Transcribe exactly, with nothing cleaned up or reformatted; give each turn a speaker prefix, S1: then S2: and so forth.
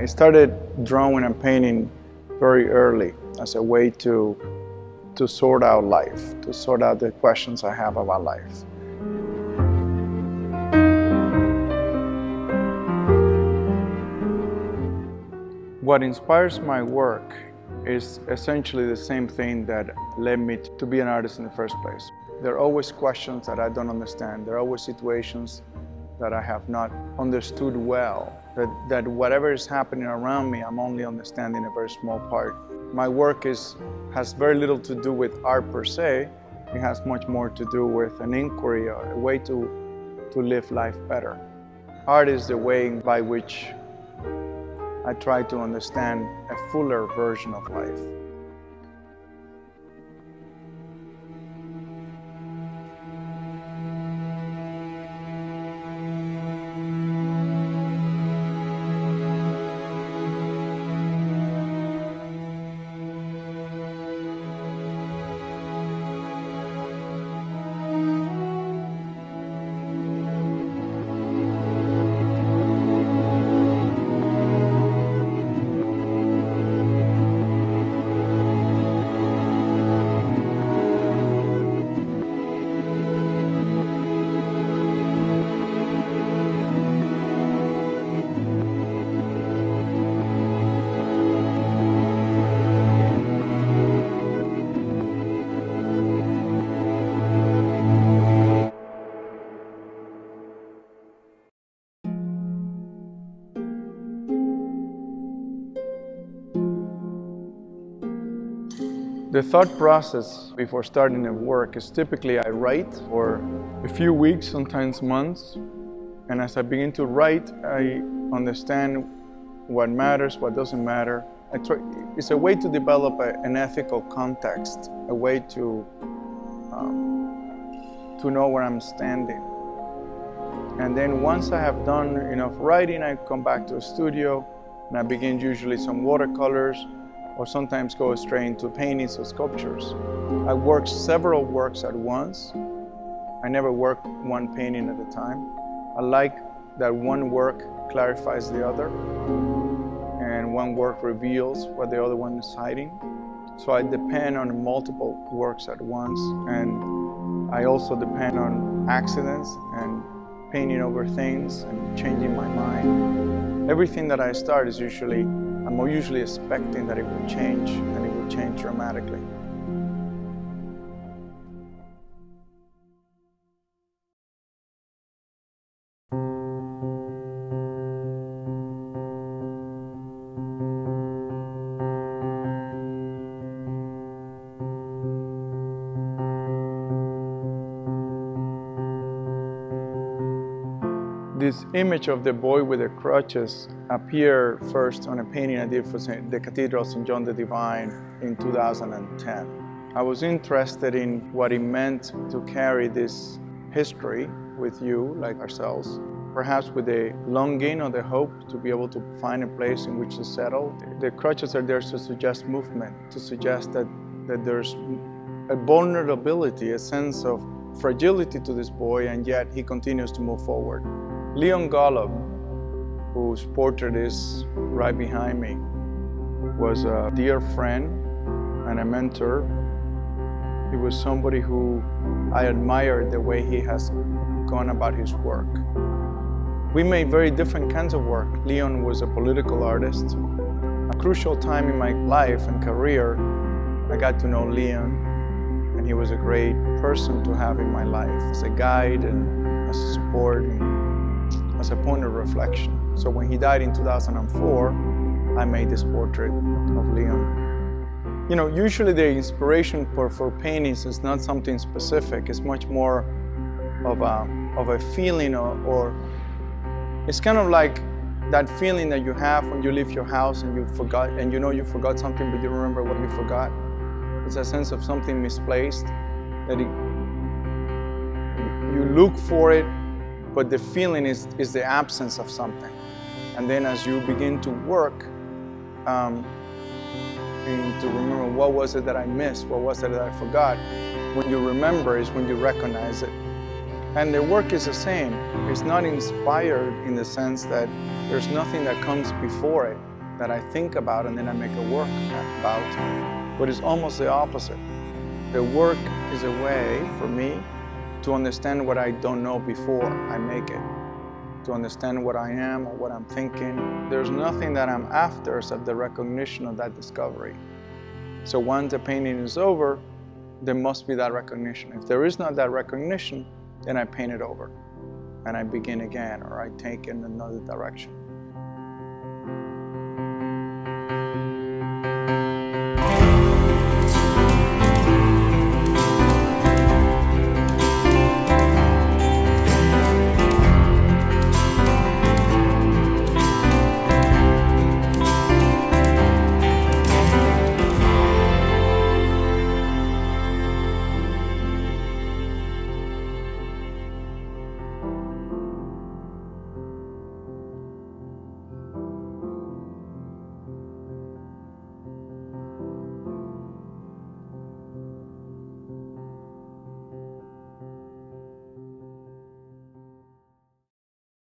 S1: I started drawing and painting very early as a way to, to sort out life, to sort out the questions I have about life. What inspires my work is essentially the same thing that led me to be an artist in the first place. There are always questions that I don't understand. There are always situations that I have not understood well. That, that whatever is happening around me, I'm only understanding a very small part. My work is, has very little to do with art per se. It has much more to do with an inquiry, or a way to, to live life better. Art is the way by which I try to understand a fuller version of life. The thought process before starting a work is typically I write for a few weeks, sometimes months, and as I begin to write, I understand what matters, what doesn't matter. I try, it's a way to develop a, an ethical context, a way to, um, to know where I'm standing. And then once I have done enough writing, I come back to a studio and I begin usually some watercolors, or sometimes go straight into paintings or sculptures. I work several works at once. I never work one painting at a time. I like that one work clarifies the other, and one work reveals what the other one is hiding. So I depend on multiple works at once, and I also depend on accidents and painting over things and changing my mind. Everything that I start is usually I'm usually expecting that it will change, and it will change dramatically. This image of the boy with the crutches appeared first on a painting I did for the Cathedral of Saint John the Divine in two thousand ten. I was interested in what it meant to carry this history with you, like ourselves, perhaps with the longing or the hope to be able to find a place in which to settle. The crutches are there to suggest movement, to suggest that, that there's a vulnerability, a sense of fragility to this boy, and yet he continues to move forward. Leon Golub, whose portrait is right behind me, was a dear friend and a mentor. He was somebody who I admired the way he has gone about his work. We made very different kinds of work. Leon was a political artist. A crucial time in my life and career, I got to know Leon, and he was a great person to have in my life as a guide and as a support, and as a point of reflection. So when he died in two thousand four, I made this portrait of Leon. You know, usually the inspiration for, for paintings is not something specific. It's much more of a, of a feeling, or, or it's kind of like that feeling that you have when you leave your house and you forgot, and you know you forgot something, but you remember what you forgot. It's a sense of something misplaced, that it, you look for it, but the feeling is, is the absence of something. And then as you begin to work, um, and to remember what was it that I missed, what was it that I forgot, when you remember is when you recognize it. And the work is the same. It's not inspired in the sense that there's nothing that comes before it. that I think about and then I make a work about, but it's almost the opposite. The work is a way for me to understand what I don't know before I make it, to understand what I am or what I'm thinking. There's nothing that I'm after except the recognition of that discovery. So once the painting is over, there must be that recognition. If there is not that recognition, then I paint it over and I begin again, or I take it in another direction.